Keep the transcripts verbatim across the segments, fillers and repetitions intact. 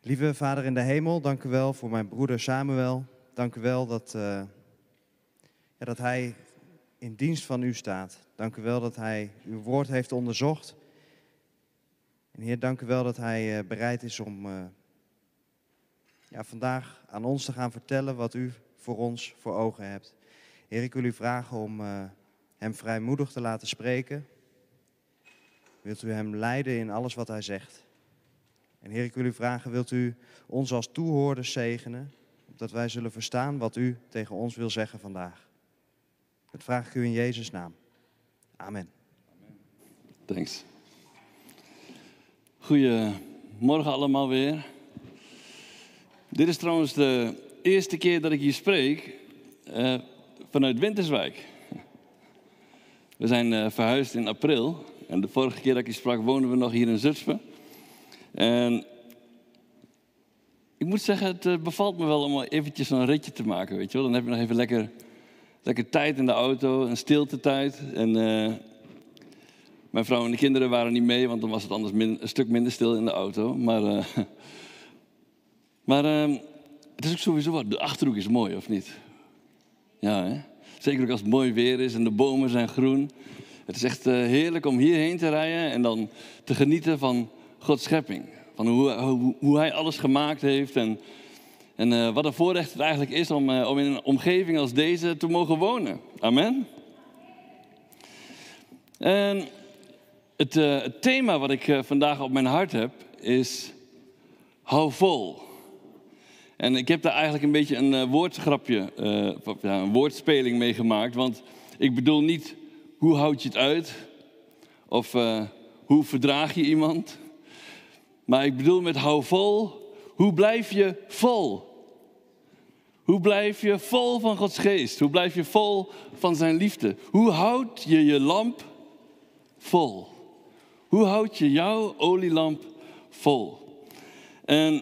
Lieve Vader in de hemel, dank u wel voor mijn broeder Samuel. Dank u wel dat, uh, ja, dat hij in dienst van u staat. Dank u wel dat hij uw woord heeft onderzocht. En Heer, dank u wel dat hij uh, bereid is om uh, ja, vandaag aan ons te gaan vertellen wat u voor ons voor ogen hebt. Heer, ik wil u vragen om uh, hem vrijmoedig te laten spreken. Wilt u hem leiden in alles wat hij zegt. En Heer, ik wil u vragen, wilt u ons als toehoorders zegenen, opdat wij zullen verstaan wat u tegen ons wil zeggen vandaag. Dat vraag ik u in Jezus' naam. Amen. Thanks. Goedemorgen allemaal weer. Dit is trouwens de eerste keer dat ik hier spreek uh, vanuit Winterswijk. We zijn uh, verhuisd in april en de vorige keer dat ik hier sprak woonden we nog hier in Zutphen. En ik moet zeggen, het bevalt me wel om eventjes een ritje te maken, weet je wel. Dan heb je nog even lekker, lekker tijd in de auto, een stiltetijd. En uh, mijn vrouw en de kinderen waren niet mee, want dan was het anders min, een stuk minder stil in de auto. Maar, uh, maar uh, het is ook sowieso wat, de Achterhoek is mooi, of niet? Ja, hè? Zeker ook als het mooi weer is en de bomen zijn groen. Het is echt uh, heerlijk om hierheen te rijden en dan te genieten van Gods schepping. Van hoe, hoe, hoe hij alles gemaakt heeft en, en uh, wat een voorrecht het eigenlijk is om, uh, om in een omgeving als deze te mogen wonen. Amen. En het, uh, het thema wat ik uh, vandaag op mijn hart heb is hou vol. En ik heb daar eigenlijk een beetje een uh, woordgrapje, uh, ja, een woordspeling mee gemaakt. Want ik bedoel niet hoe houd je het uit of uh, hoe verdraag je iemand. Maar ik bedoel met hou vol, hoe blijf je vol? Hoe blijf je vol van Gods geest? Hoe blijf je vol van zijn liefde? Hoe houd je je lamp vol? Hoe houd je jouw olielamp vol? En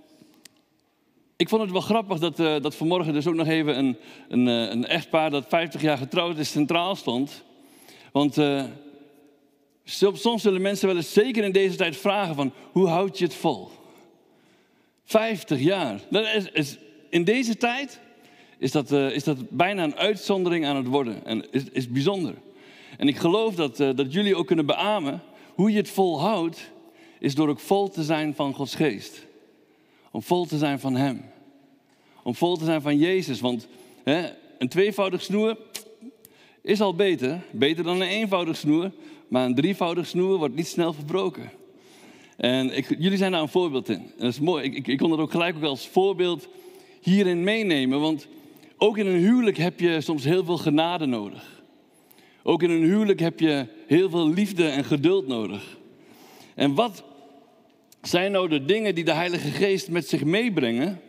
ik vond het wel grappig dat, uh, dat vanmorgen dus ook nog even een, een, uh, een echtpaar dat vijftig jaar getrouwd is centraal stond. Want Uh, Soms zullen mensen wel eens zeker in deze tijd vragen van, hoe houd je het vol? vijftig jaar. Dat is, is, in deze tijd is dat, uh, is dat bijna een uitzondering aan het worden. En is, is bijzonder. En ik geloof dat, uh, dat jullie ook kunnen beamen, hoe je het volhoudt, is door ook vol te zijn van Gods geest. Om vol te zijn van Hem. Om vol te zijn van Jezus. Want hè, een tweevoudig snoer is al beter. Beter dan een eenvoudig snoer. Maar een drievoudig snoer wordt niet snel verbroken. En ik, jullie zijn daar een voorbeeld in. En dat is mooi. Ik, ik, ik kon dat ook gelijk ook als voorbeeld hierin meenemen. Want ook in een huwelijk heb je soms heel veel genade nodig. Ook in een huwelijk heb je heel veel liefde en geduld nodig. En wat zijn nou de dingen die de Heilige Geest met zich meebrengen?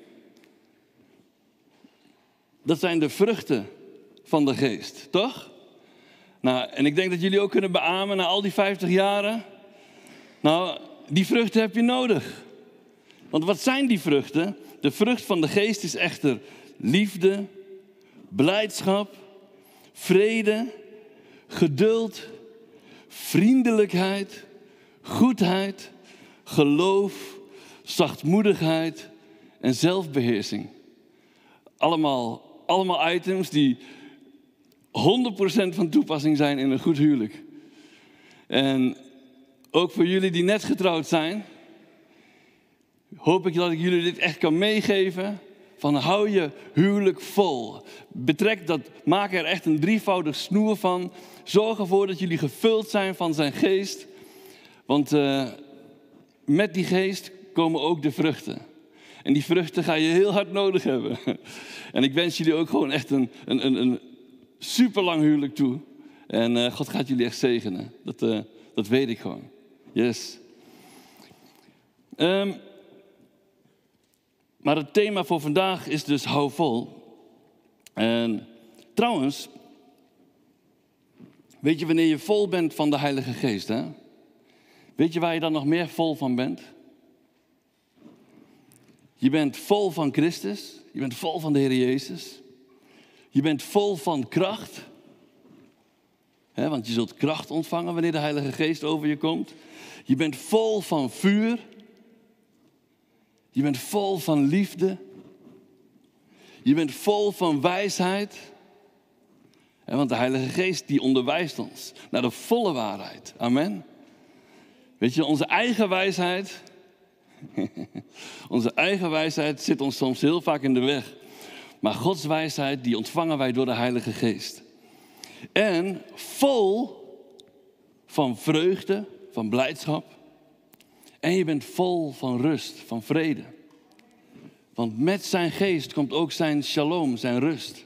Dat zijn de vruchten van de Geest, toch? Nou, en ik denk dat jullie ook kunnen beamen na al die vijftig jaren. Nou, die vruchten heb je nodig. Want wat zijn die vruchten? De vrucht van de geest is echter liefde, blijdschap, vrede, geduld, vriendelijkheid, goedheid, geloof, zachtmoedigheid en zelfbeheersing. Allemaal, allemaal items die honderd procent van toepassing zijn in een goed huwelijk. En ook voor jullie die net getrouwd zijn, hoop ik dat ik jullie dit echt kan meegeven. Van hou je huwelijk vol. Betrek dat, maak er echt een drievoudig snoer van. Zorg ervoor dat jullie gevuld zijn van zijn geest. Want uh, met die geest komen ook de vruchten. En die vruchten ga je heel hard nodig hebben. En ik wens jullie ook gewoon echt een, een, een, een super lang huwelijk toe. En uh, God gaat jullie echt zegenen. Dat, uh, dat weet ik gewoon. Yes. Um, maar het thema voor vandaag is dus hou vol. En trouwens, weet je wanneer je vol bent van de Heilige Geest, hè? Weet je waar je dan nog meer vol van bent? Je bent vol van Christus. Je bent vol van de Heer Jezus. Je bent vol van kracht. He, want je zult kracht ontvangen wanneer de Heilige Geest over je komt. Je bent vol van vuur. Je bent vol van liefde. Je bent vol van wijsheid. Want de Heilige Geest die onderwijst ons naar de volle waarheid. Amen. Weet je, onze eigen wijsheid... onze eigen wijsheid zit ons soms heel vaak in de weg. Maar Gods wijsheid, die ontvangen wij door de Heilige Geest. En vol van vreugde, van blijdschap. En je bent vol van rust, van vrede. Want met zijn geest komt ook zijn shalom, zijn rust.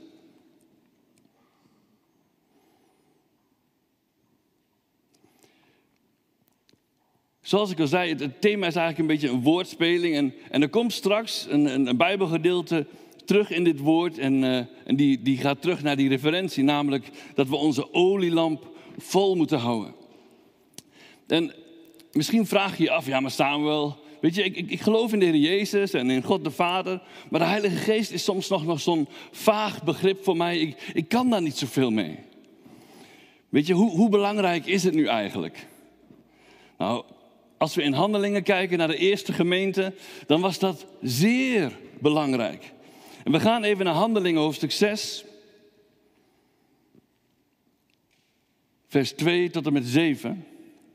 Zoals ik al zei, het, het thema is eigenlijk een beetje een woordspeling. En, en er komt straks een, een, een Bijbelgedeelte terug in dit woord. En, uh, en die, die gaat terug naar die referentie. Namelijk dat we onze olielamp vol moeten houden. En misschien vraag je je af, ja maar Samuel... Weet je, ik, ik, ik geloof in de Heer Jezus en in God de Vader. Maar de Heilige Geest is soms nog, nog zo'n vaag begrip voor mij. Ik, ik kan daar niet zoveel mee. Weet je, hoe, hoe belangrijk is het nu eigenlijk? Nou, als we in Handelingen kijken naar de eerste gemeente, dan was dat zeer belangrijk. En we gaan even naar Handelingen hoofdstuk zes. Vers twee tot en met zeven.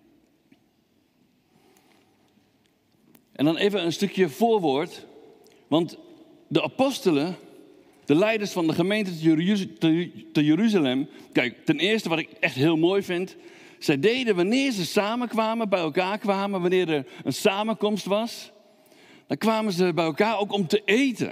En dan even een stukje voorwoord. Want de apostelen, de leiders van de gemeente te Jeruzalem. Kijk, ten eerste wat ik echt heel mooi vind. Zij deden wanneer ze samenkwamen, bij elkaar kwamen, wanneer er een samenkomst was. Dan kwamen ze bij elkaar ook om te eten.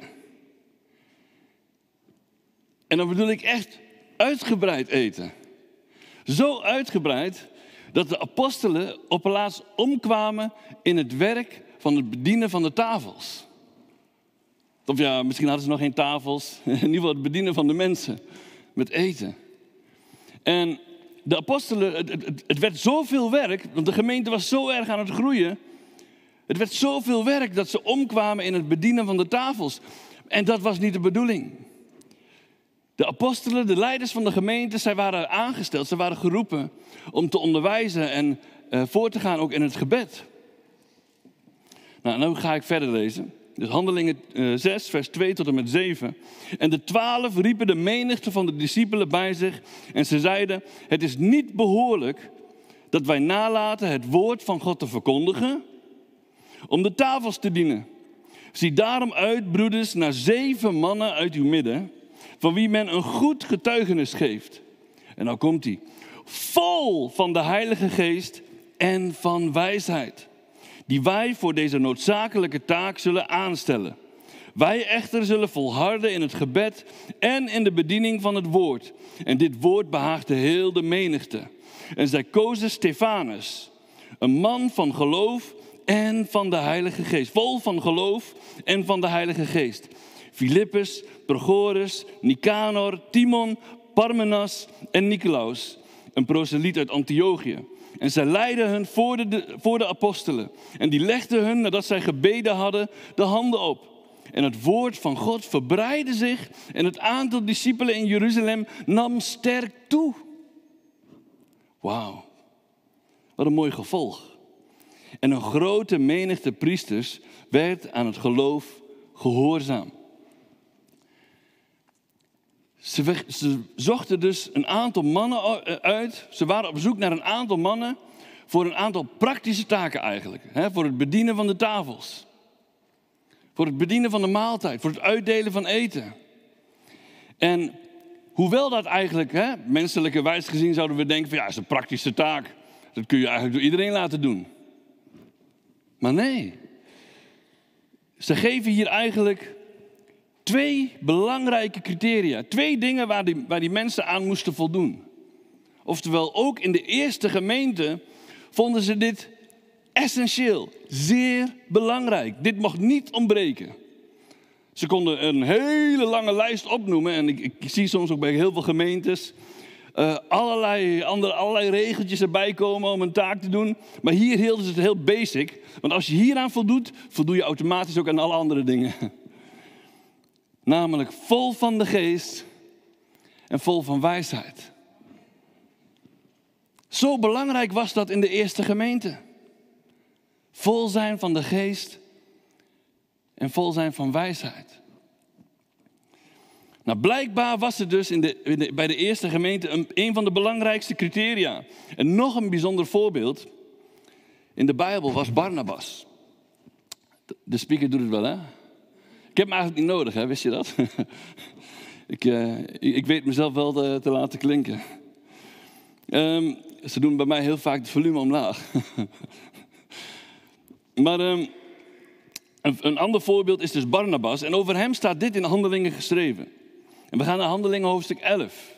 En dan bedoel ik echt uitgebreid eten. Zo uitgebreid dat de apostelen op het laatst omkwamen in het werk van het bedienen van de tafels. Of ja, misschien hadden ze nog geen tafels. In ieder geval het bedienen van de mensen met eten. En de apostelen, het, het, het werd zoveel werk, want de gemeente was zo erg aan het groeien. Het werd zoveel werk dat ze omkwamen in het bedienen van de tafels. En dat was niet de bedoeling. De apostelen, de leiders van de gemeente, zij waren aangesteld, zij waren geroepen om te onderwijzen en uh, voor te gaan ook in het gebed. Nou, nu ga ik verder lezen. Dus Handelingen uh, zes, vers twee tot en met zeven. En de twaalf riepen de menigte van de discipelen bij zich. En ze zeiden, het is niet behoorlijk dat wij nalaten het woord van God te verkondigen, om de tafels te dienen. Zie daarom uit, broeders, naar zeven mannen uit uw midden, van wie men een goed getuigenis geeft. En nou komt hij. Vol van de Heilige Geest en van wijsheid, die wij voor deze noodzakelijke taak zullen aanstellen. Wij echter zullen volharden in het gebed en in de bediening van het woord. En dit woord behaagde heel de menigte. En zij kozen Stefanus, een man van geloof en van de Heilige Geest. Vol van geloof en van de Heilige Geest. Filippus, Prochorus, Nicanor, Timon, Parmenas en Nicolaus, een proseliet uit Antiochië. En zij leidden hun voor de, de, voor de apostelen. En die legden hun, nadat zij gebeden hadden, de handen op. En het woord van God verbreidde zich. En het aantal discipelen in Jeruzalem nam sterk toe. Wauw. Wat een mooi gevolg. En een grote menigte priesters werd aan het geloof gehoorzaam. Ze, weg, ze zochten dus een aantal mannen uit. Ze waren op zoek naar een aantal mannen voor een aantal praktische taken eigenlijk. Hè, voor het bedienen van de tafels. Voor het bedienen van de maaltijd. Voor het uitdelen van eten. En hoewel dat eigenlijk, hè, menselijke wijs gezien zouden we denken van ja, dat is een praktische taak. Dat kun je eigenlijk door iedereen laten doen. Maar nee. Ze geven hier eigenlijk twee belangrijke criteria. Twee dingen waar die, waar die mensen aan moesten voldoen. Oftewel, ook in de eerste gemeente vonden ze dit essentieel. Zeer belangrijk. Dit mocht niet ontbreken. Ze konden een hele lange lijst opnoemen. En ik, ik zie soms ook bij heel veel gemeentes Uh, allerlei, andere, allerlei regeltjes erbij komen om een taak te doen. Maar hier hielden ze het heel basic. Want als je hieraan voldoet, voldoe je automatisch ook aan alle andere dingen. Namelijk vol van de geest en vol van wijsheid. Zo belangrijk was dat in de eerste gemeente. Vol zijn van de geest en vol zijn van wijsheid. Nou, blijkbaar was het dus in de, in de, bij de eerste gemeente een, een van de belangrijkste criteria. En nog een bijzonder voorbeeld in de Bijbel was Barnabas. De speaker doet het wel, hè? Ik heb hem eigenlijk niet nodig, hè? Wist je dat? ik, uh, ik weet mezelf wel te, te laten klinken. Um, ze doen bij mij heel vaak het volume omlaag. maar um, een, een ander voorbeeld is dus Barnabas. En over hem staat dit in Handelingen geschreven. En we gaan naar Handelingen hoofdstuk elf.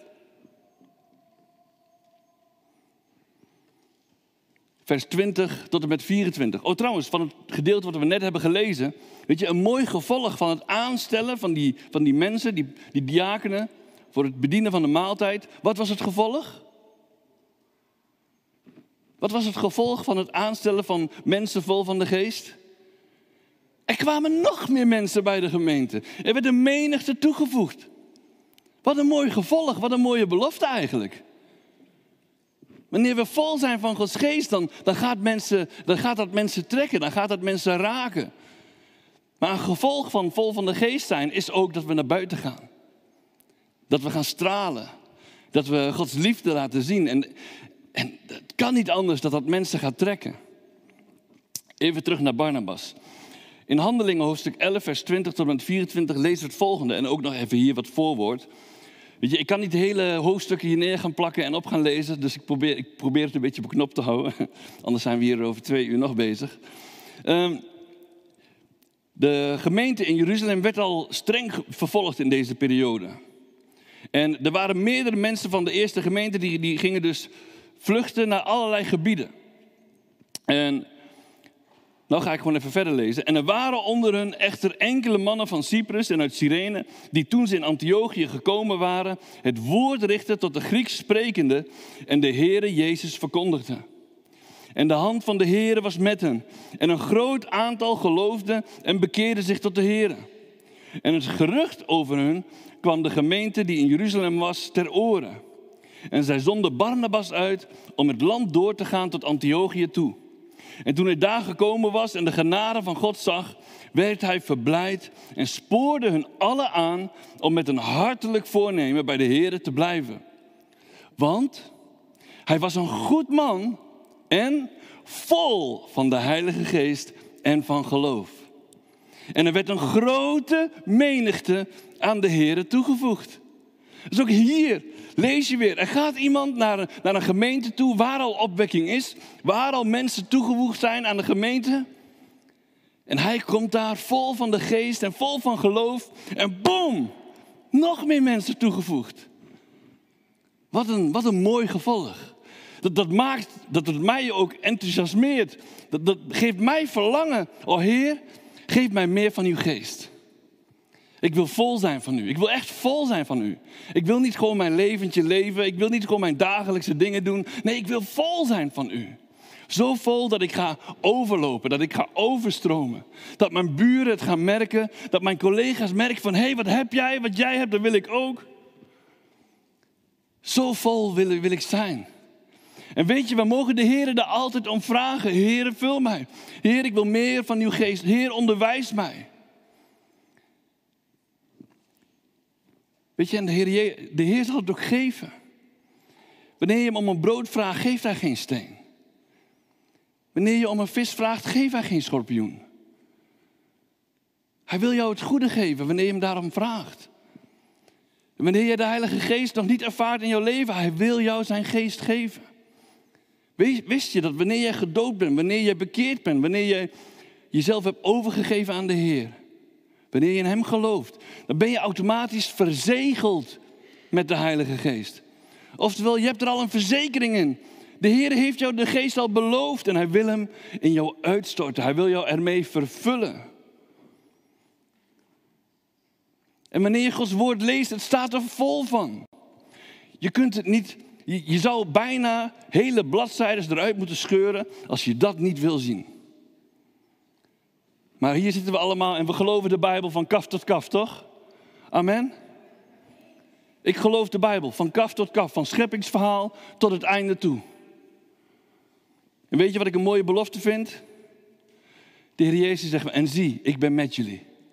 Vers twintig tot en met vierentwintig. Oh, trouwens, van het gedeelte wat we net hebben gelezen. Weet je, een mooi gevolg van het aanstellen van die, van die mensen, die, die diakenen, voor het bedienen van de maaltijd. Wat was het gevolg? Wat was het gevolg van het aanstellen van mensen vol van de geest? Er kwamen nog meer mensen bij de gemeente. Er werd een menigte toegevoegd. Wat een mooi gevolg, wat een mooie belofte eigenlijk. Wanneer we vol zijn van Gods geest, dan, dan, gaat mensen, dan gaat dat mensen trekken, dan gaat dat mensen raken. Maar een gevolg van vol van de geest zijn is ook dat we naar buiten gaan. Dat we gaan stralen. Dat we Gods liefde laten zien. En, en het kan niet anders dat dat mensen gaat trekken. Even terug naar Barnabas. In Handelingen hoofdstuk elf, vers twintig tot en met vierentwintig lezen we het volgende. En ook nog even hier wat voorwoord. Weet je, ik kan niet de hele hoofdstukken hier neer gaan plakken en op gaan lezen. Dus ik probeer, ik probeer het een beetje op knop te houden. Anders zijn we hier over twee uur nog bezig. Um, de gemeente in Jeruzalem werd al streng vervolgd in deze periode. En er waren meerdere mensen van de eerste gemeente die, die gingen dus vluchten naar allerlei gebieden. En nou ga ik gewoon even verder lezen. En er waren onder hen echter enkele mannen van Cyprus en uit Cyrene, die toen ze in Antiochië gekomen waren, het woord richtten tot de Grieks sprekende en de Heere Jezus verkondigden. En de hand van de Heere was met hen. En een groot aantal geloofden en bekeerden zich tot de Heere. En het gerucht over hen kwam de gemeente die in Jeruzalem was ter oren. En zij zonden Barnabas uit om het land door te gaan tot Antiochië toe. En toen hij daar gekomen was en de genade van God zag, werd hij verblijd en spoorde hun allen aan om met een hartelijk voornemen bij de Heere te blijven. Want hij was een goed man en vol van de Heilige Geest en van geloof. En er werd een grote menigte aan de Heere toegevoegd. Dus ook hier lees je weer. Er gaat iemand naar een, naar een gemeente toe waar al opwekking is. Waar al mensen toegevoegd zijn aan de gemeente. En hij komt daar vol van de geest en vol van geloof. En boom, nog meer mensen toegevoegd. Wat een, wat een mooi gevolg. Dat, dat maakt dat het mij ook enthousiasmeert. Dat, dat geeft mij verlangen. O Heer, geef mij meer van uw geest. Ik wil vol zijn van u. Ik wil echt vol zijn van u. Ik wil niet gewoon mijn leventje leven. Ik wil niet gewoon mijn dagelijkse dingen doen. Nee, ik wil vol zijn van u. Zo vol dat ik ga overlopen. Dat ik ga overstromen. Dat mijn buren het gaan merken. Dat mijn collega's merken van, hé, hey, wat heb jij? Wat jij hebt, dat wil ik ook. Zo vol wil, wil ik zijn. En weet je, we mogen de Heer daar altijd om vragen. Heer, vul mij. Heer, ik wil meer van uw geest. Heer, onderwijs mij. Weet je, en de Heer, de Heer zal het ook geven. Wanneer je hem om een brood vraagt, geeft hij geen steen. Wanneer je om een vis vraagt, geeft hij geen schorpioen. Hij wil jou het goede geven wanneer je hem daarom vraagt. En wanneer je de Heilige Geest nog niet ervaart in jouw leven, hij wil jou zijn geest geven. Wist je dat wanneer jij gedoopt bent, wanneer jij bekeerd bent, wanneer je jezelf hebt overgegeven aan de Heer, wanneer je in hem gelooft, dan ben je automatisch verzegeld met de Heilige Geest. Oftewel, je hebt er al een verzekering in. De Heer heeft jou de geest al beloofd en hij wil hem in jou uitstorten. Hij wil jou ermee vervullen. En wanneer je Gods woord leest, het staat er vol van. Je kunt het niet, je, je zou bijna hele bladzijden eruit moeten scheuren als je dat niet wil zien. Maar hier zitten we allemaal en we geloven de Bijbel van kaf tot kaf, toch? Amen. Ik geloof de Bijbel van kaf tot kaf, van scheppingsverhaal tot het einde toe. En weet je wat ik een mooie belofte vind? De Heer Jezus zegt, en zie, ik ben met jullie.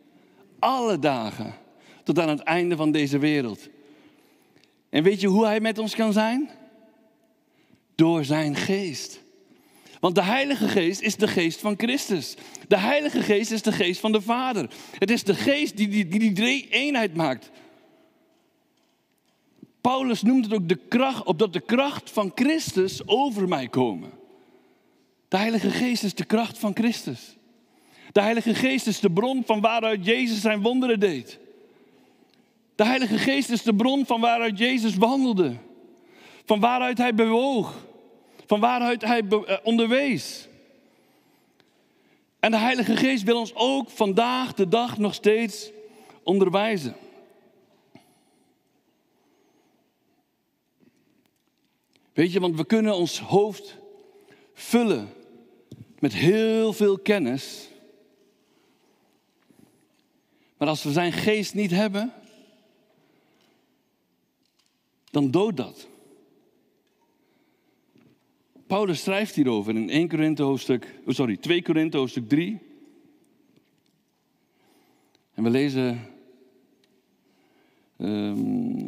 alle dagen tot aan het einde van deze wereld. En weet je hoe hij met ons kan zijn? Door zijn geest. Want de Heilige Geest is de geest van Christus. De Heilige Geest is de geest van de Vader. Het is de geest die die, die, die drie eenheid maakt. Paulus noemt het ook de kracht, opdat de kracht van Christus over mij komen. De Heilige Geest is de kracht van Christus. De Heilige Geest is de bron van waaruit Jezus zijn wonderen deed. De Heilige Geest is de bron van waaruit Jezus wandelde. Van waaruit hij bewoog. Van waaruit hij be- onderwees. En de Heilige Geest wil ons ook vandaag de dag nog steeds onderwijzen. Weet je, want we kunnen ons hoofd vullen met heel veel kennis. Maar als we zijn geest niet hebben, dan doodt dat. Paulus schrijft hierover in Eerste Korinthe hoofdstuk, oh sorry, Tweede Korinthe hoofdstuk drie. En we lezen um,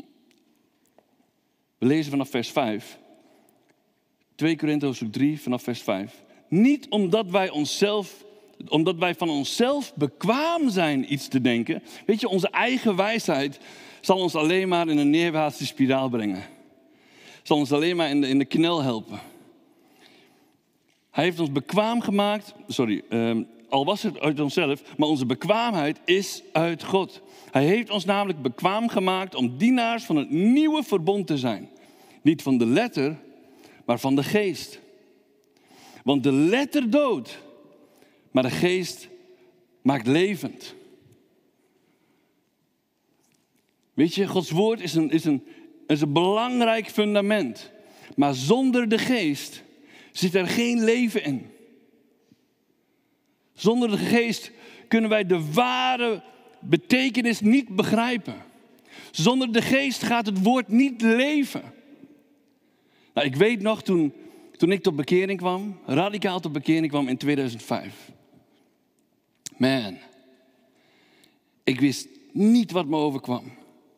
we lezen vanaf vers vijf. Tweede Korinthe hoofdstuk drie vanaf vers vijf. Niet omdat wij onszelf, omdat wij van onszelf bekwaam zijn iets te denken. Weet je, onze eigen wijsheid zal ons alleen maar in een neerwaartse spiraal brengen. Zal ons alleen maar in de, in de knel helpen. Hij heeft ons bekwaam gemaakt, sorry, um, al was het uit onszelf, maar onze bekwaamheid is uit God. Hij heeft ons namelijk bekwaam gemaakt om dienaars van het nieuwe verbond te zijn. Niet van de letter, maar van de geest. Want de letter doodt, maar de geest maakt levend. Weet je, Gods woord is een, is een, is een belangrijk fundament. Maar zonder de geest zit er geen leven in. Zonder de geest kunnen wij de ware betekenis niet begrijpen. Zonder de geest gaat het woord niet leven. Nou, ik weet nog toen, toen ik tot bekering kwam, radicaal tot bekering kwam in tweeduizend vijf. Man, ik wist niet wat me overkwam.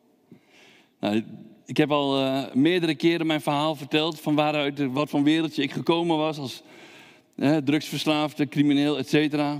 Nou, ik heb al uh, meerdere keren mijn verhaal verteld van waaruit, wat voor wereldje ik gekomen was als eh, drugsverslaafde, crimineel, et cetera.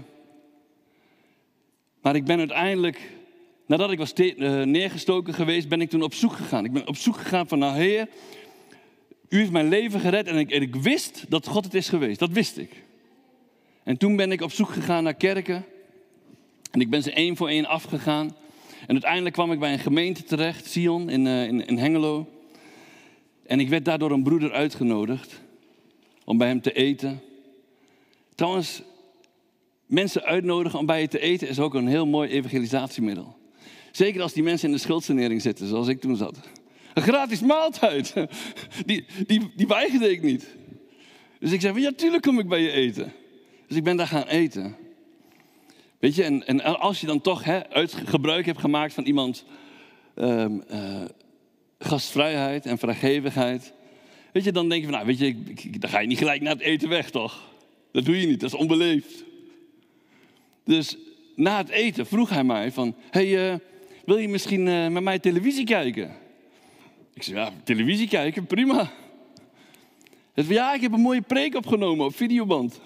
Maar ik ben uiteindelijk, nadat ik was te, uh, neergestoken geweest, ben ik toen op zoek gegaan. Ik ben op zoek gegaan van, nou Heer, u heeft mijn leven gered en ik, en ik wist dat God het is geweest. Dat wist ik. En toen ben ik op zoek gegaan naar kerken. En ik ben ze één voor één afgegaan. En uiteindelijk kwam ik bij een gemeente terecht, Sion, in, uh, in, in Hengelo. En ik werd daar door een broeder uitgenodigd om bij hem te eten. Trouwens, mensen uitnodigen om bij je te eten is ook een heel mooi evangelisatiemiddel. Zeker als die mensen in de schuldsanering zitten, zoals ik toen zat. Een gratis maaltijd, die, die, die weigerde ik niet. Dus ik zei van, ja, tuurlijk kom ik bij je eten. Dus ik ben daar gaan eten. Weet je, en, en als je dan toch hè, uit, gebruik hebt gemaakt van iemands um, uh, gastvrijheid en vrijgevigheid. Weet je, dan denk je van, nou weet je, ik, ik, dan ga je niet gelijk na het eten weg, toch? Dat doe je niet, dat is onbeleefd. Dus na het eten vroeg hij mij van, hey, uh, wil je misschien uh, met mij televisie kijken? Ik zei, ja, televisie kijken, prima. Hij zei, ja, ik heb een mooie preek opgenomen op videoband.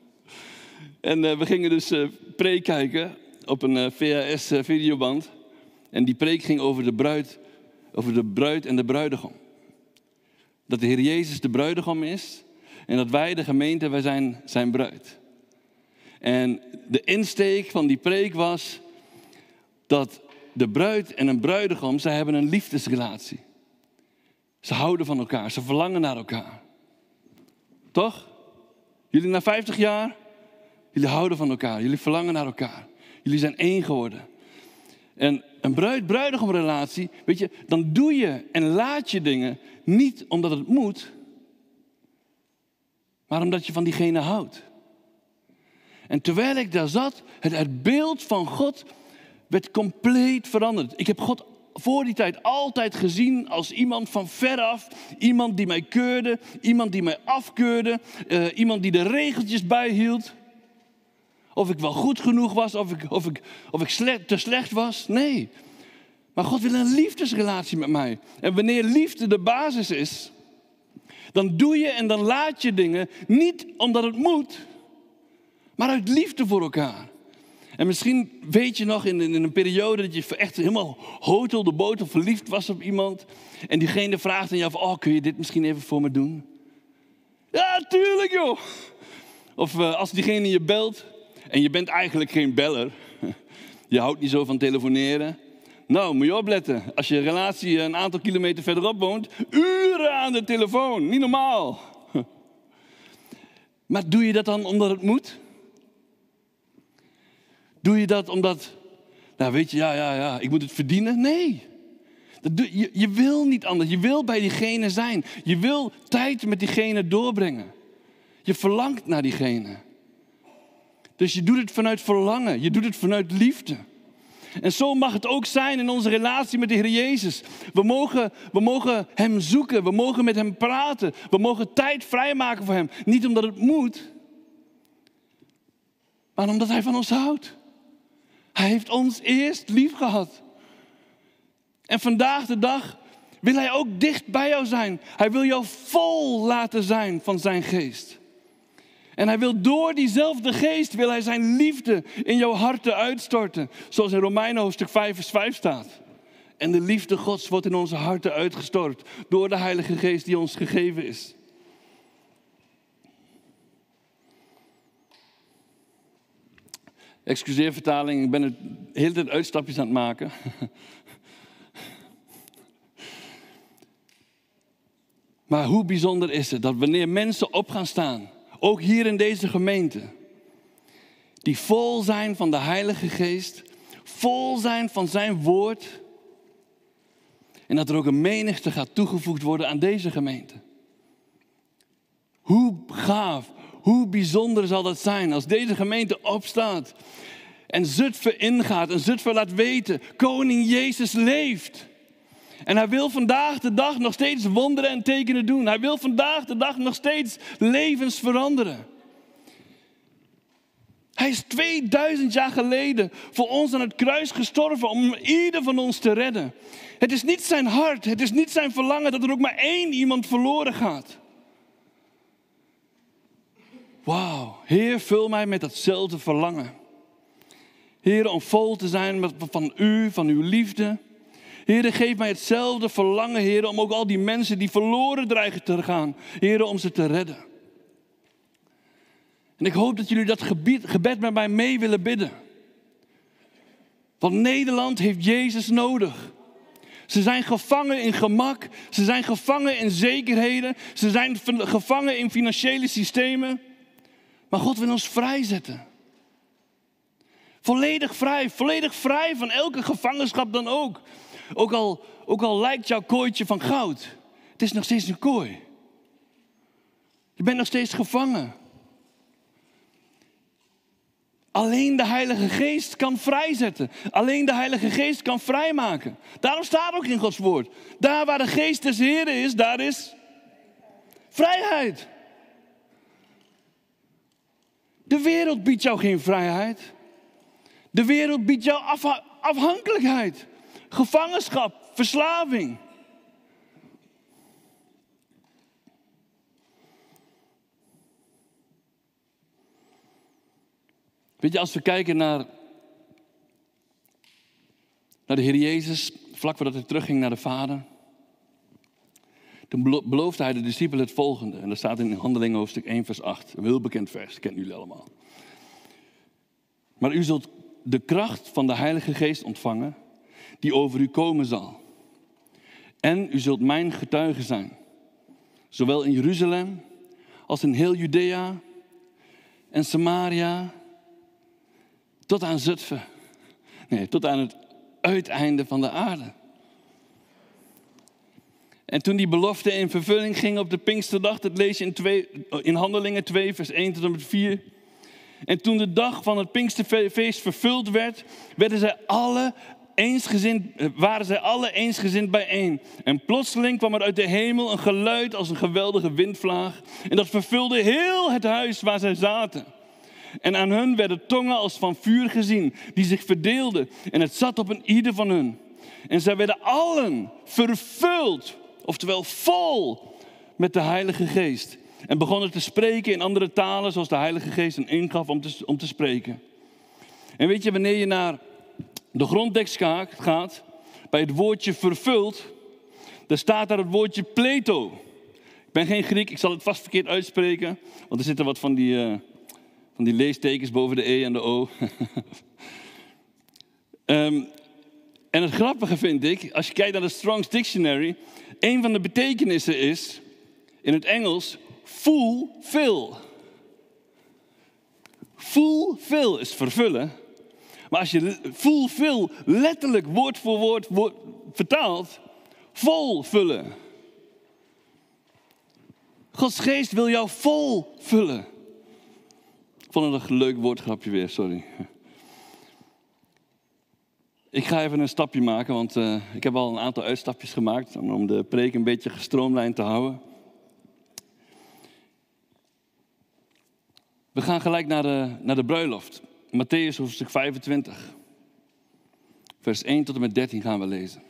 En uh, we gingen dus uh, preek kijken op een uh, V H S-videoband. En die preek ging over de bruid, over de bruid en de bruidegom. Dat de Heer Jezus de bruidegom is en dat wij, de gemeente, wij zijn zijn bruid. En de insteek van die preek was dat de bruid en een bruidegom, zij hebben een liefdesrelatie. Ze houden van elkaar, ze verlangen naar elkaar. Toch? Jullie na vijftig jaar, jullie houden van elkaar, jullie verlangen naar elkaar. Jullie zijn één geworden. En een bruid-bruidegom relatie, weet je, dan doe je en laat je dingen niet omdat het moet, maar omdat je van diegene houdt. En terwijl ik daar zat, het, het beeld van God werd compleet veranderd. Ik heb God voor die tijd altijd gezien als iemand van veraf. Iemand die mij keurde, iemand die mij afkeurde, uh, iemand die de regeltjes bijhield. of ik wel goed genoeg was, of ik, of ik, of ik slecht, te slecht was. Nee. Maar God wil een liefdesrelatie met mij. En wanneer liefde de basis is, dan doe je en dan laat je dingen niet omdat het moet, maar uit liefde voor elkaar. En misschien weet je nog in, in een periode dat je echt helemaal hotel de botel verliefd was op iemand. En diegene vraagt aan jou van, oh, kun je dit misschien even voor me doen? Ja, tuurlijk joh. Of uh, als diegene je belt en je bent eigenlijk geen beller. Je houdt niet zo van telefoneren. Nou, moet je opletten. Als je relatie een aantal kilometer verderop woont, uren aan de telefoon. Niet normaal. Maar doe je dat dan omdat het moet? Doe je dat omdat, nou weet je, ja, ja, ja, ik moet het verdienen? Nee. Dat doe, je, je wil niet anders. Je wil bij diegene zijn. Je wil tijd met diegene doorbrengen. Je verlangt naar diegene. Dus je doet het vanuit verlangen. Je doet het vanuit liefde. En zo mag het ook zijn in onze relatie met de Heer Jezus. We mogen, we mogen Hem zoeken. We mogen met Hem praten. We mogen tijd vrijmaken voor Hem. Niet omdat het moet, maar omdat Hij van ons houdt. Hij heeft ons eerst lief gehad. En vandaag de dag wil Hij ook dicht bij jou zijn. Hij wil jou vol laten zijn van zijn geest. En Hij wil door diezelfde geest, wil Hij zijn liefde in jouw harten uitstorten. Zoals in Romeinen hoofdstuk vijf vers vijf staat. En de liefde Gods wordt in onze harten uitgestort door de Heilige Geest die ons gegeven is. Excuseer vertaling, ik ben het de hele tijd uitstapjes aan het maken. Maar hoe bijzonder is het dat wanneer mensen op gaan staan, ook hier in deze gemeente, die vol zijn van de Heilige Geest, vol zijn van zijn woord, en dat er ook een menigte gaat toegevoegd worden aan deze gemeente. Hoe gaaf, hoe bijzonder zal dat zijn als deze gemeente opstaat en Zutphen ingaat en Zutphen laat weten, Koning Jezus leeft. En Hij wil vandaag de dag nog steeds wonderen en tekenen doen. Hij wil vandaag de dag nog steeds levens veranderen. Hij is tweeduizend jaar geleden voor ons aan het kruis gestorven om ieder van ons te redden. Het is niet zijn hart, het is niet zijn verlangen dat er ook maar één iemand verloren gaat. Wauw, Heer, vul mij met datzelfde verlangen. Heer, om vol te zijn met, van U, van uw liefde. Heer, geef mij hetzelfde verlangen, Heer, om ook al die mensen die verloren dreigen te gaan, Heer, om ze te redden. En ik hoop dat jullie dat gebed, gebed met mij mee willen bidden. Want Nederland heeft Jezus nodig. Ze zijn gevangen in gemak, ze zijn gevangen in zekerheden, ze zijn gevangen in financiële systemen. Maar God wil ons vrijzetten. Volledig vrij, volledig vrij van elke gevangenschap dan ook. Ook al, ook al lijkt jouw kooitje van goud, het is nog steeds een kooi. Je bent nog steeds gevangen. Alleen de Heilige Geest kan vrijzetten. Alleen de Heilige Geest kan vrijmaken. Daarom staat ook in Gods woord. Daar waar de Geest des Heren is, daar is vrijheid. De wereld biedt jou geen vrijheid. De wereld biedt jou afha- afhankelijkheid. Gevangenschap, verslaving. Weet je, als we kijken naar, naar de Heer Jezus, vlak voordat hij terugging naar de Vader, toen belo- beloofde hij de discipelen het volgende. En dat staat in Handelingen hoofdstuk één vers acht. Een heel bekend vers, dat kennen jullie allemaal. Maar u zult de kracht van de Heilige Geest ontvangen, die over u komen zal. En u zult mijn getuige zijn. Zowel in Jeruzalem als in heel Judea en Samaria. Tot aan Zutphen. Nee, tot aan het uiteinde van de aarde. En toen die belofte in vervulling ging op de Pinksterdag, dat lees je in, twee, in Handelingen twee, vers één tot en met vier. En toen de dag van het Pinksterfeest vervuld werd, werden zij alle eensgezind, waren zij alle eensgezind bijeen. En plotseling kwam er uit de hemel een geluid als een geweldige windvlaag. En dat vervulde heel het huis waar zij zaten. En aan hun werden tongen als van vuur gezien, die zich verdeelden. En het zat op een ieder van hun. En zij werden allen vervuld, oftewel vol, met de Heilige Geest. En begonnen te spreken in andere talen, zoals de Heilige Geest hen ingaf om te, om te spreken. En weet je, wanneer je naar de grondtekst gaat, bij het woordje vervuld, dan staat daar het woordje pleto. Ik ben geen Griek, ik zal het vast verkeerd uitspreken, want er zitten wat van die, uh, van die leestekens boven de E en de O. um, en het grappige vind ik, als je kijkt naar de Strong's Dictionary, een van de betekenissen is, in het Engels, fulfill. Fulfill is vervullen. Maar als je fulfill letterlijk woord voor woord, woord vertaalt, volvullen. Gods geest wil jou vol vullen. Ik vond het een leuk woordgrapje weer, sorry. Ik ga even een stapje maken, want uh, ik heb al een aantal uitstapjes gemaakt om de preek een beetje gestroomlijnd te houden. We gaan gelijk naar de, naar de bruiloft. Mattheüs hoofdstuk vijfentwintig. Vers één tot en met dertien gaan we lezen.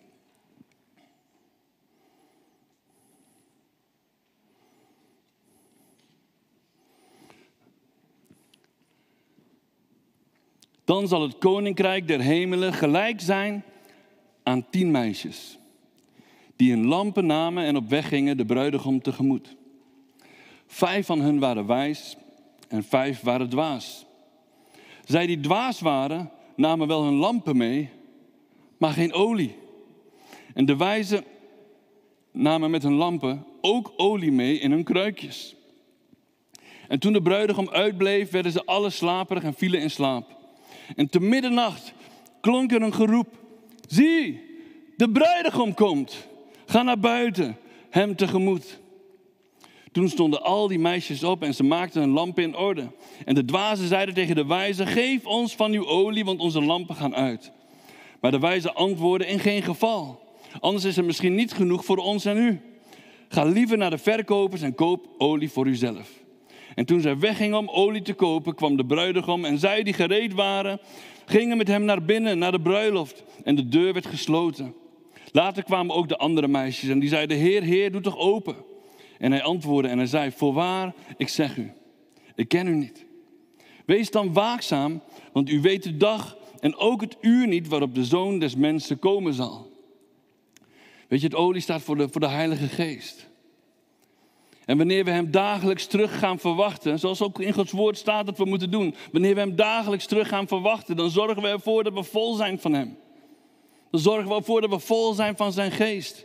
Dan zal het koninkrijk der hemelen gelijk zijn aan tien meisjes, die hun lampen namen en op weg gingen de bruidegom tegemoet. Vijf van hun waren wijs en vijf waren dwaas. Zij die dwaas waren, namen wel hun lampen mee, maar geen olie. En de wijzen namen met hun lampen ook olie mee in hun kruikjes. En toen de bruidegom uitbleef, werden ze alle slaperig en vielen in slaap. En te middernacht klonk er een geroep. Zie, de bruidegom komt. Ga naar buiten, hem tegemoet. Toen stonden al die meisjes op en ze maakten hun lampen in orde. En de dwazen zeiden tegen de wijzen, geef ons van uw olie, want onze lampen gaan uit. Maar de wijzen antwoordden, in geen geval. Anders is er misschien niet genoeg voor ons en u. Ga liever naar de verkopers en koop olie voor uzelf. En toen zij weggingen om olie te kopen, kwam de bruidegom en zij die gereed waren, gingen met hem naar binnen, naar de bruiloft. En de deur werd gesloten. Later kwamen ook de andere meisjes en die zeiden, Heer, Heer, doe toch open. En hij antwoordde en hij zei, voorwaar, ik zeg u, ik ken u niet. Wees dan waakzaam, want u weet de dag en ook het uur niet waarop de Zoon des Mensen komen zal. Weet je, het olie staat voor de, voor de Heilige Geest. En wanneer we hem dagelijks terug gaan verwachten, zoals ook in Gods woord staat dat we moeten doen. Wanneer we hem dagelijks terug gaan verwachten, dan zorgen we ervoor dat we vol zijn van hem. Dan zorgen we ervoor dat we vol zijn van zijn geest.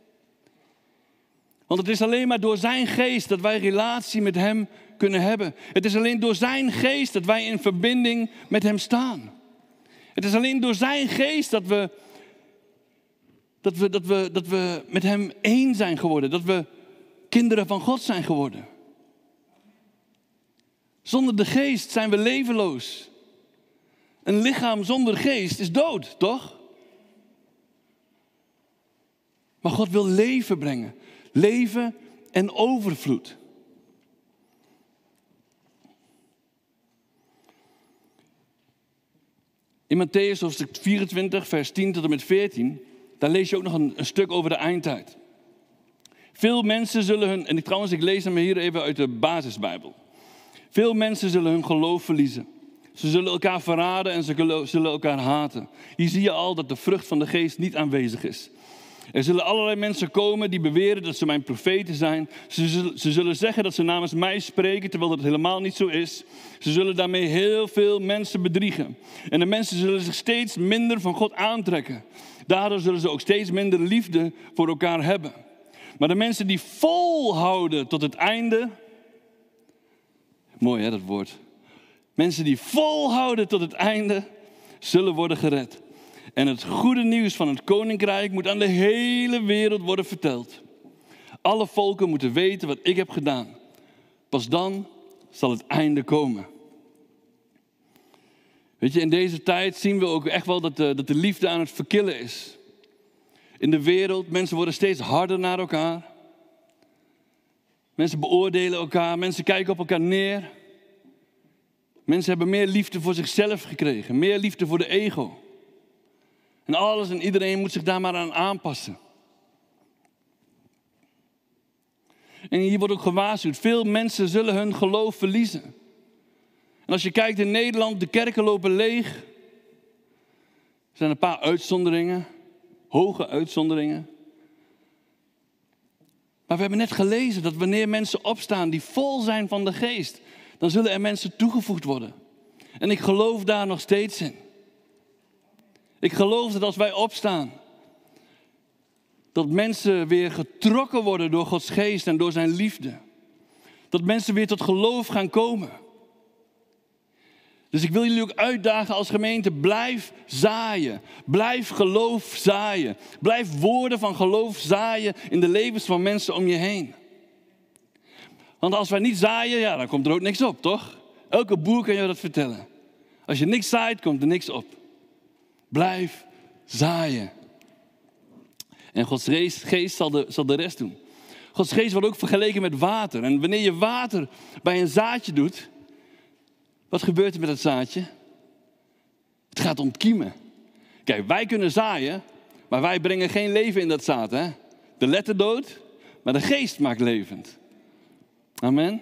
Want het is alleen maar door zijn geest dat wij relatie met hem kunnen hebben. Het is alleen door zijn geest dat wij in verbinding met hem staan. Het is alleen door zijn geest dat we, dat we, dat we, dat we met hem één zijn geworden. Dat we kinderen van God zijn geworden. Zonder de geest zijn we levenloos. Een lichaam zonder geest is dood, toch? Maar God wil leven brengen. Leven en overvloed. In Mattheüs hoofdstuk vierentwintig, vers tien tot en met veertien, daar lees je ook nog een, een stuk over de eindtijd. Veel mensen zullen hun, en ik, trouwens ik lees hem hier even uit de basisbijbel. Veel mensen zullen hun geloof verliezen. Ze zullen elkaar verraden en ze zullen elkaar haten. Hier zie je al dat de vrucht van de geest niet aanwezig is. Er zullen allerlei mensen komen die beweren dat ze mijn profeten zijn. Ze zullen, ze zullen zeggen dat ze namens mij spreken, terwijl dat helemaal niet zo is. Ze zullen daarmee heel veel mensen bedriegen. En de mensen zullen zich steeds minder van God aantrekken. Daardoor zullen ze ook steeds minder liefde voor elkaar hebben. Maar de mensen die volhouden tot het einde. Mooi hè, dat woord. Mensen die volhouden tot het einde, zullen worden gered. En het goede nieuws van het koninkrijk moet aan de hele wereld worden verteld. Alle volken moeten weten wat ik heb gedaan. Pas dan zal het einde komen. Weet je, in deze tijd zien we ook echt wel dat de, dat de liefde aan het verkillen is. In de wereld, mensen worden steeds harder naar elkaar. Mensen beoordelen elkaar, mensen kijken op elkaar neer. Mensen hebben meer liefde voor zichzelf gekregen. Meer liefde voor de ego. En alles en iedereen moet zich daar maar aan aanpassen. En hier wordt ook gewaarschuwd. Veel mensen zullen hun geloof verliezen. En als je kijkt in Nederland, de kerken lopen leeg. Er zijn een paar uitzonderingen. Hoge uitzonderingen. Maar we hebben net gelezen dat wanneer mensen opstaan die vol zijn van de geest, dan zullen er mensen toegevoegd worden. En ik geloof daar nog steeds in. Ik geloof dat als wij opstaan, dat mensen weer getrokken worden door Gods geest en door zijn liefde. Dat mensen weer tot geloof gaan komen. Dus ik wil jullie ook uitdagen als gemeente, blijf zaaien. Blijf geloof zaaien. Blijf woorden van geloof zaaien in de levens van mensen om je heen. Want als wij niet zaaien, ja, dan komt er ook niks op, toch? Elke boer kan je dat vertellen. Als je niks zaait, komt er niks op. Blijf zaaien. En Gods geest zal de, zal de rest doen. Gods geest wordt ook vergeleken met water. En wanneer je water bij een zaadje doet, wat gebeurt er met het zaadje? Het gaat ontkiemen. Kijk, wij kunnen zaaien, maar wij brengen geen leven in dat zaad. Hè? De letter doodt, maar de geest maakt levend. Amen.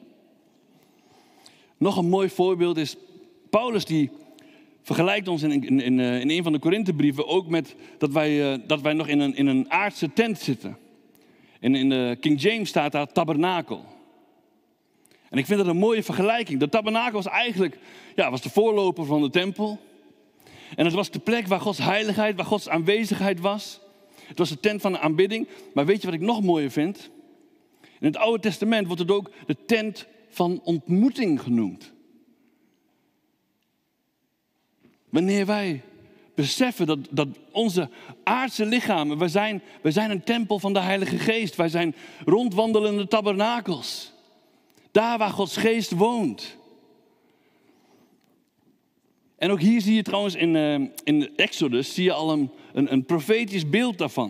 Nog een mooi voorbeeld is Paulus, die vergelijkt ons in, in, in, in een van de Korinthebrieven ook met dat wij, uh, dat wij nog in een, in een aardse tent zitten. En in de King James staat daar tabernakel. En ik vind dat een mooie vergelijking. De tabernakel was eigenlijk ja, was de voorloper van de tempel. En het was de plek waar Gods heiligheid, waar Gods aanwezigheid was. Het was de tent van de aanbidding. Maar weet je wat ik nog mooier vind? In het Oude Testament wordt het ook de tent van ontmoeting genoemd. Wanneer wij beseffen dat, dat onze aardse lichamen, wij zijn, wij zijn een tempel van de Heilige Geest. Wij zijn rondwandelende tabernakels. Daar waar Gods geest woont. En ook hier zie je trouwens in, uh, in Exodus zie je al een, een, een profetisch beeld daarvan.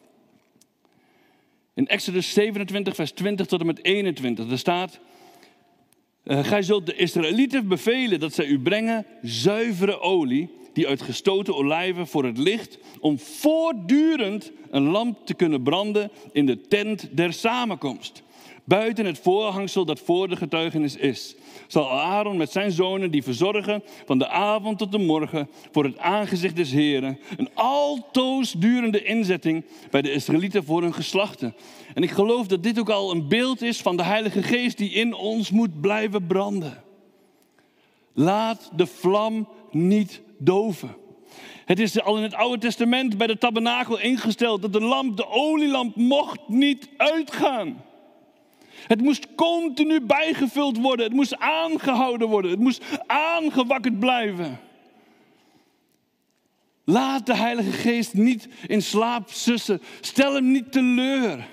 In Exodus zevenentwintig vers twintig tot en met eenentwintig. Daar staat: uh, Gij zult de Israëlieten bevelen dat zij u brengen zuivere olie, die uit gestoten olijven voor het licht, om voortdurend een lamp te kunnen branden in de tent der samenkomst. Buiten het voorhangsel dat voor de getuigenis is, zal Aaron met zijn zonen die verzorgen van de avond tot de morgen voor het aangezicht des Heren een altoos durende inzetting bij de Israëlieten voor hun geslachten. En ik geloof dat dit ook al een beeld is van de Heilige Geest die in ons moet blijven branden. Laat de vlam niet doven. Het is al in het Oude Testament bij de tabernakel ingesteld dat de lamp, de olielamp, mocht niet uitgaan. Het moest continu bijgevuld worden. Het moest aangehouden worden. Het moest aangewakkerd blijven. Laat de Heilige Geest niet in slaap sussen. Stel hem niet teleur.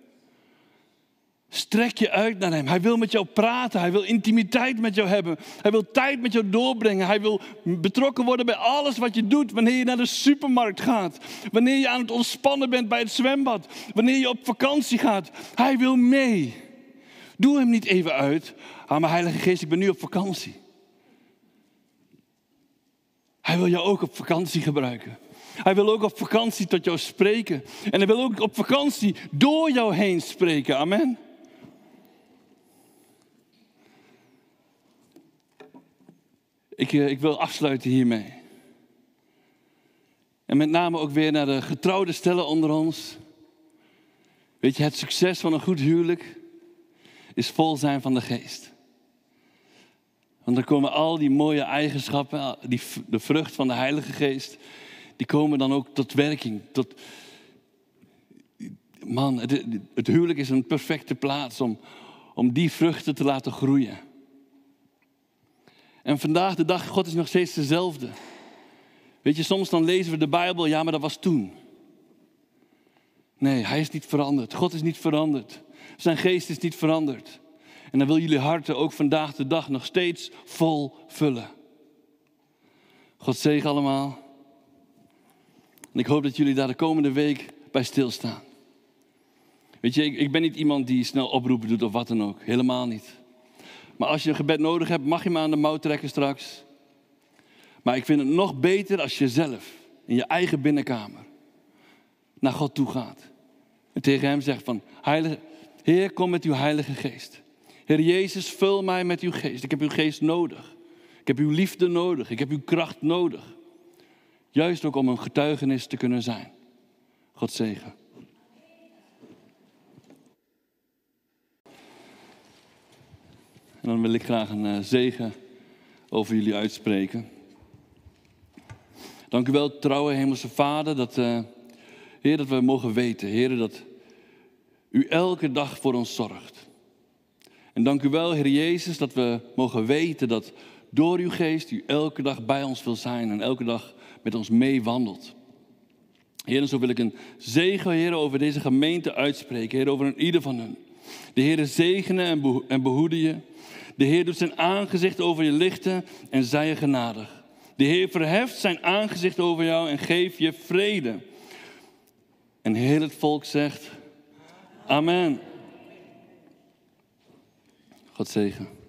Strek je uit naar hem. Hij wil met jou praten. Hij wil intimiteit met jou hebben. Hij wil tijd met jou doorbrengen. Hij wil betrokken worden bij alles wat je doet. Wanneer je naar de supermarkt gaat. Wanneer je aan het ontspannen bent bij het zwembad. Wanneer je op vakantie gaat. Hij wil mee. Doe hem niet even uit. Ah, maar Heilige Geest, ik ben nu op vakantie. Hij wil jou ook op vakantie gebruiken. Hij wil ook op vakantie tot jou spreken. En hij wil ook op vakantie door jou heen spreken. Amen. Ik, ik wil afsluiten hiermee. En met name ook weer naar de getrouwde stellen onder ons. Weet je, het succes van een goed huwelijk is vol zijn van de geest. Want dan komen al die mooie eigenschappen, die, de vrucht van de Heilige Geest, die komen dan ook tot werking. Tot, man, het, het huwelijk is een perfecte plaats om, om die vruchten te laten groeien. En vandaag de dag, God is nog steeds dezelfde. Weet je, soms dan lezen we de Bijbel, ja, maar dat was toen. Nee, hij is niet veranderd. God is niet veranderd. Zijn geest is niet veranderd. En dan wil jullie harten ook vandaag de dag nog steeds vol vullen. God zegen allemaal. En ik hoop dat jullie daar de komende week bij stilstaan. Weet je, ik, ik ben niet iemand die snel oproepen doet of wat dan ook. Helemaal niet. Maar als je een gebed nodig hebt, mag je me aan de mouw trekken straks. Maar ik vind het nog beter als je zelf in je eigen binnenkamer naar God toe gaat. En tegen hem zegt van, Heilige, Heer, kom met uw Heilige Geest. Heer Jezus, vul mij met uw geest. Ik heb uw geest nodig. Ik heb uw liefde nodig. Ik heb uw kracht nodig. Juist ook om een getuigenis te kunnen zijn. God zegen. En dan wil ik graag een uh, zegen over jullie uitspreken. Dank u wel, trouwe Hemelse Vader, dat, uh, Heer, dat we mogen weten, Heer, dat u elke dag voor ons zorgt. En dank u wel, Heer Jezus, dat we mogen weten dat door uw geest u elke dag bij ons wil zijn en elke dag met ons meewandelt. Heer, en zo wil ik een zegen, Heer, over deze gemeente uitspreken, Heer, over een ieder van hen. De Heer zegene en, beho- en behoede je. De Heer doet zijn aangezicht over je lichten en zij je genadig. De Heer verheft zijn aangezicht over jou en geeft je vrede. En heel het volk zegt, amen. God zegen.